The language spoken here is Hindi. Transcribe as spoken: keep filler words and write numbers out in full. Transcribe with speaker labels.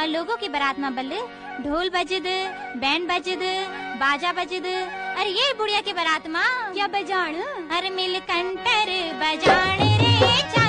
Speaker 1: और लोगों की बारात में बल्ले ढोल बजद, बैंड बजद, बाजा बजद। अरे ये बुढ़िया की बारात में क्या बजान? अरे मिल कंटर बजान रे।